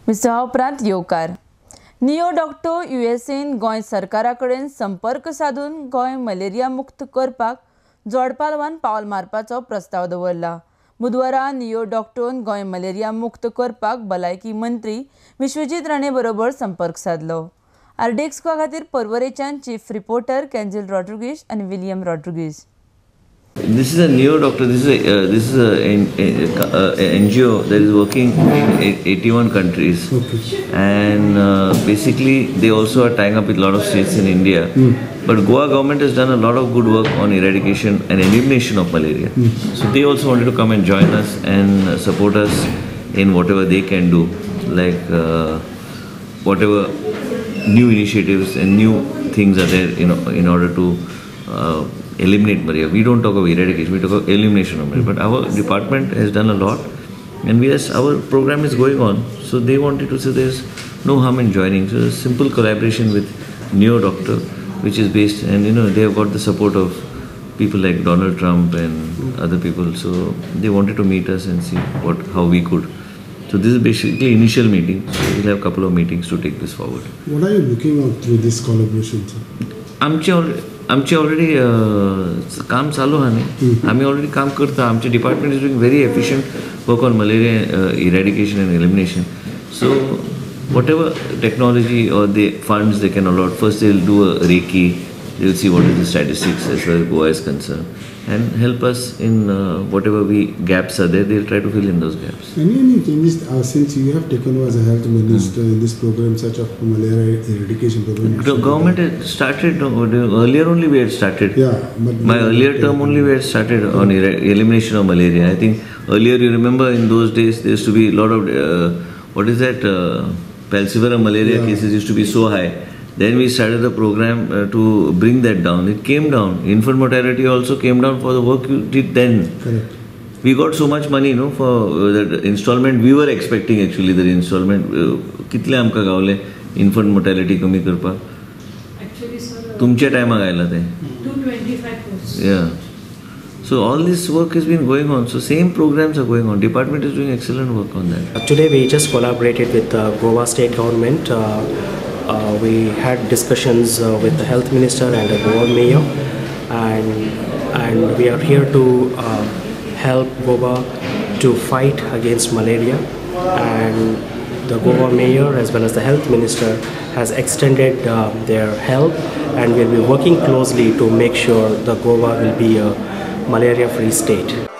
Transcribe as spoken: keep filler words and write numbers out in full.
Mister उपरांत येवकार neo डॉक्टो युएसएन Goa सरकारा कडेन संपर्क साधून गोंय मलेरिया मुक्त करपाक जोडपालवान पावल मारपाचो प्रस्ताव दवरला. बुधवारा नियो डॉक्टोन गोंय मलेरिया मुक्त करपाक भलायकी मंत्री विश्वजीत राणे बरोबर संपर्क साधलो. आरडेक्सको खातीर पर्वरेच्यान चीफ रिपोर्टर केंजिल रॉड्रिगीज आनी William Rodrigues. This is a neo doctor. This is a uh, this is a, a, a N G O that is working in eighty-one countries, okay. and uh, basically they also are tying up with a lot of states in India. Mm. But Goa government has done a lot of good work on eradication and elimination of malaria. Mm. So they also wanted to come and join us and support us in whatever they can do, like uh, whatever new initiatives and new things are there, you know, in order to. Uh, eliminate malaria. We don't talk of eradication, we talk of elimination of malaria. But our department has done a lot, and we has, our program is going on. So they wanted to say there's no harm in joining. So a simple collaboration with Neo Doctor, which is based, and you know, they have got the support of people like Donald Trump and other people. So they wanted to meet us and see what how we could. So this is basically initial meeting. So we'll have a couple of meetings to take this forward. What are you looking at through this collaboration, sir? आमचे आमचे already काम चालू आहा न्ही, आमी already काम करता. आमचे department is doing very efficient work on malaria eradication and elimination. So whatever technology और the funds they can allot, first they will do a recce, they will see what is the statistics as far as Goa is concerned and help us in uh, whatever we gaps are there. They will try to fill in those gaps. Any any changes uh, since you have taken over as a health minister mm. in this program, such as malaria eradication program? The government had started earlier only. We had started. Yeah, but my earlier term only we had started yeah. on elimination of malaria. I think earlier, you remember, in those days there used to be a lot of uh, what is that uh, falciparum malaria yeah. cases used to be so high. Then we started a program uh, to bring that down. It came down. Infant mortality also came down for the work you did then. Correct. We got so much money, no, for uh, that installment. We were expecting actually the installment. कितले आमका Gawale infant mortality कमी करपा. Actually, sir. तुमच्या टाइमाक आयला ते. two twenty-five crores. Yeah. So all this work has been going on. So same programs are going on. Department is doing excellent work on that. Today we just collaborated with the Goa state government. Uh, Uh, we had discussions uh, with the health minister and the Goa mayor, and and we are here to uh, help Goa to fight against malaria. And the Goa mayor as well as the health minister has extended uh, their help, and we'll be working closely to make sure the Goa will be a malaria-free state.